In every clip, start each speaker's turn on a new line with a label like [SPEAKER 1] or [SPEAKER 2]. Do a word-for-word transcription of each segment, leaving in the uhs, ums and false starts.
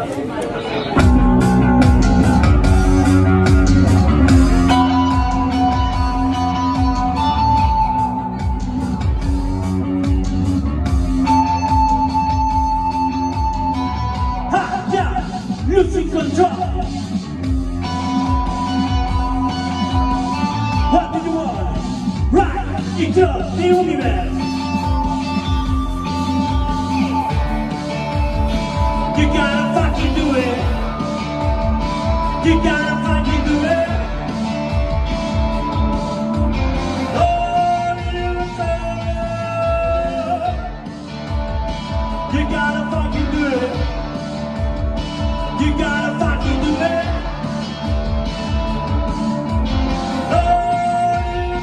[SPEAKER 1] Losing control. What do you want? Right into the universe. You gotta fucking do it. You gotta fucking do it. Oh, you you gotta fucking do it. You gotta fucking do it. Oh, you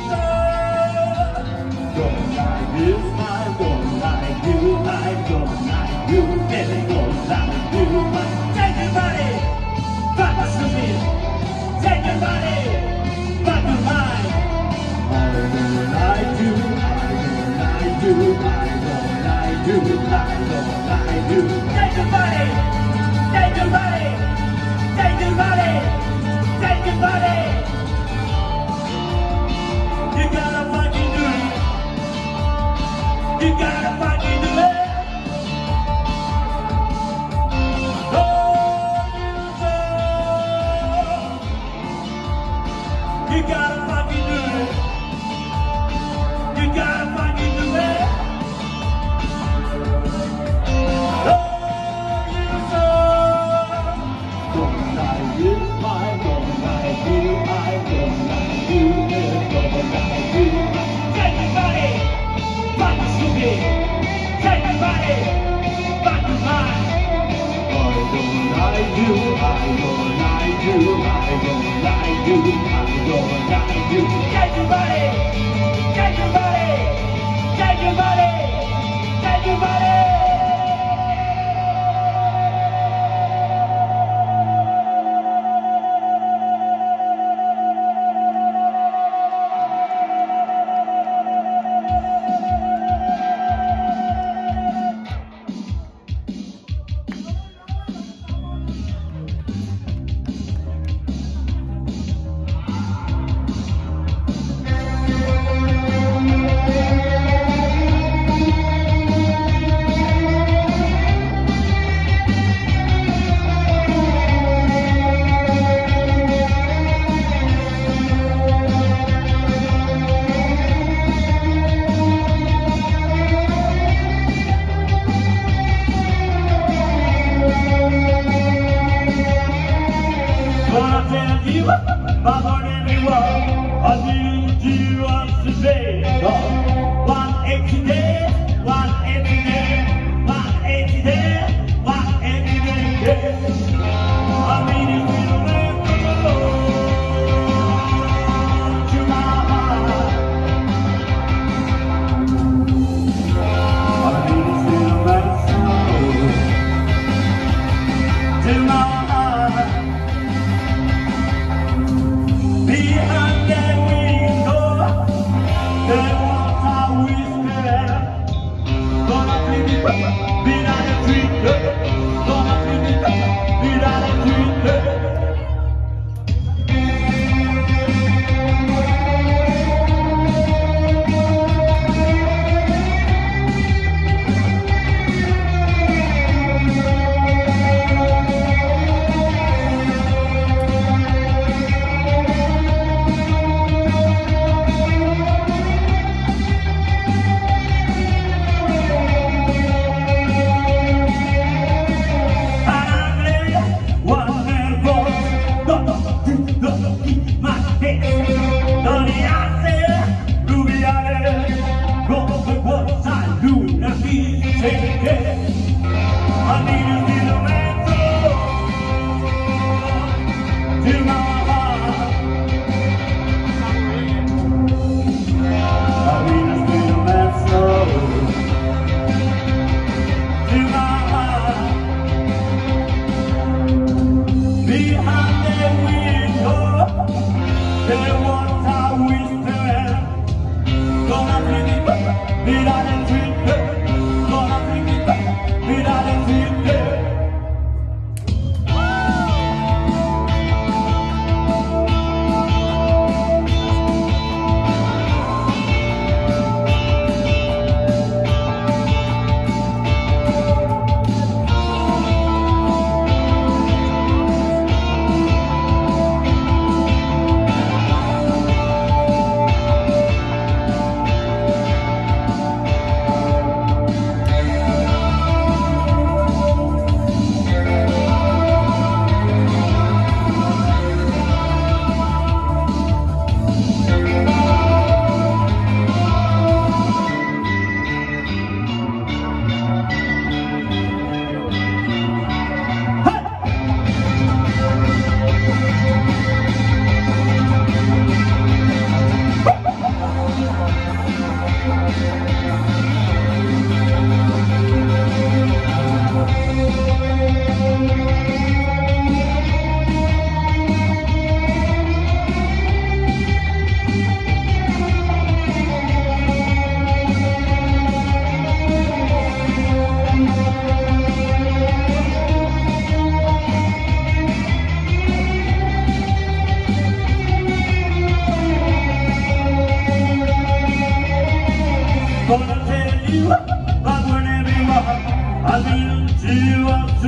[SPEAKER 1] don't like this, I don't like you, I don't like you, baby, don't like you. Take your body, fuck us to me. Take your body, fuck your mind. I don't like you, I don't like you, I don't like you, I don't like you. Take your body. Take your body, take your body, take your body. You gotta fucking do it. You gotta fucking do it. Oh, you gotta fucking do it. You gotta fucking do it. I don't like you, I don't like you, I don't like you. Take your body, take your body, take your body, take your body. But for everyone, I need you once today. One eighty days, one eighty days, one eighty days, one eighty days. I mean, it will never go to my heart. I mean, it will never go to my heart. Behind that window, there was a whisper. Gonna bring it back, behind the tree. Gonna bring it back, behind the tree.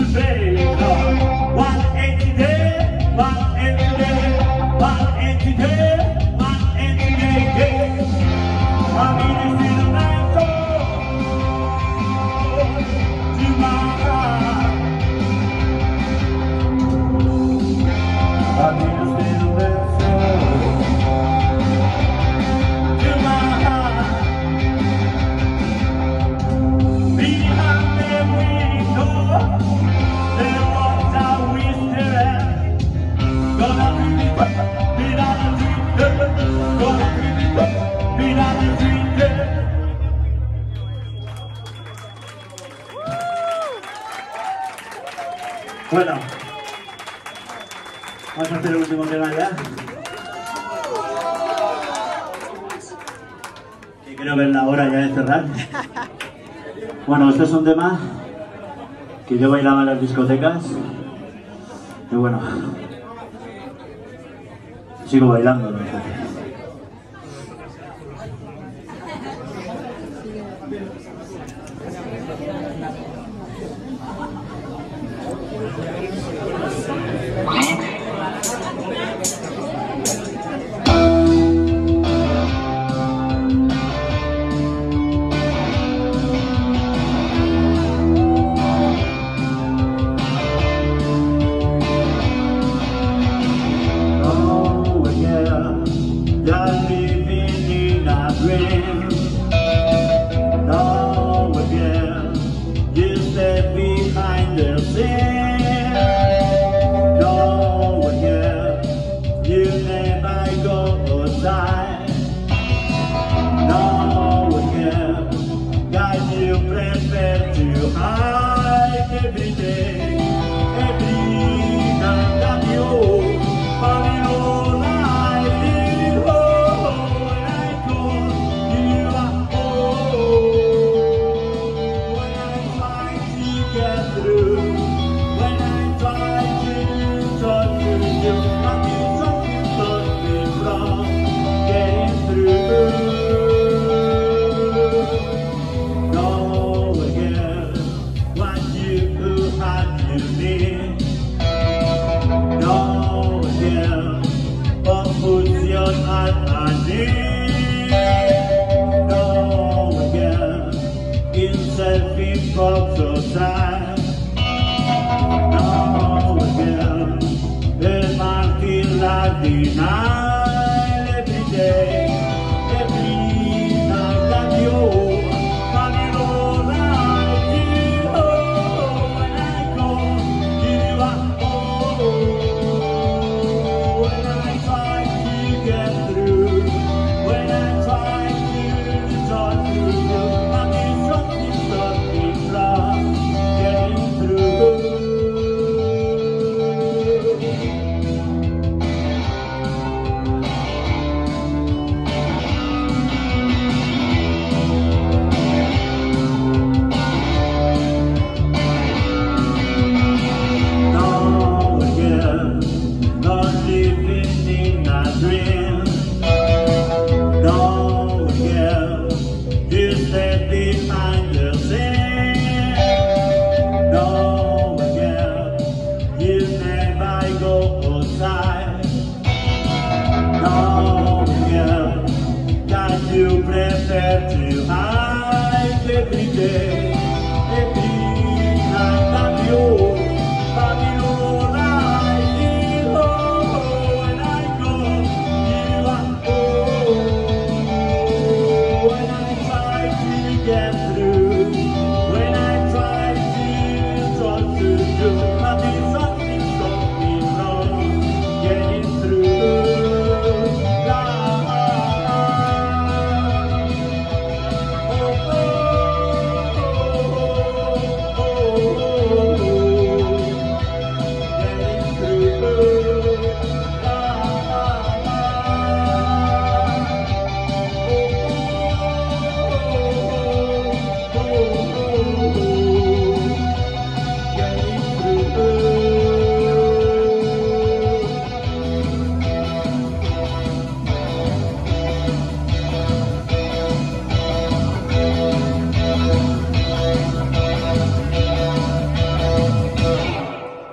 [SPEAKER 1] Bueno, vamos a hacer el último tema ya. Que creo que es la hora ya de cerrar. Bueno, este es un tema que yo bailaba en las discotecas. Y bueno, sigo bailando, ¿no?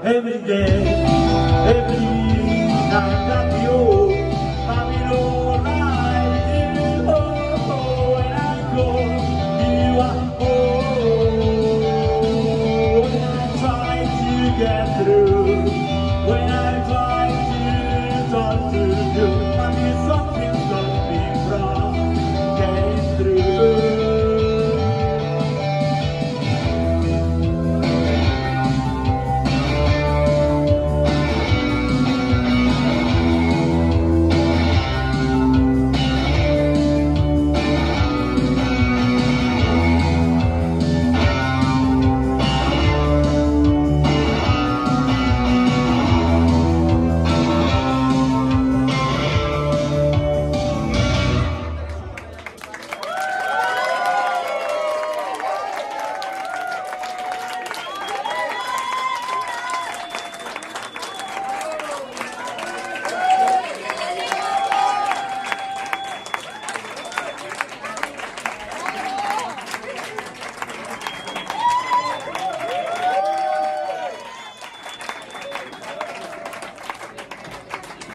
[SPEAKER 1] every day, every night that you I'm in all night. Oh, when I go, you are home. When I try to get through, when I try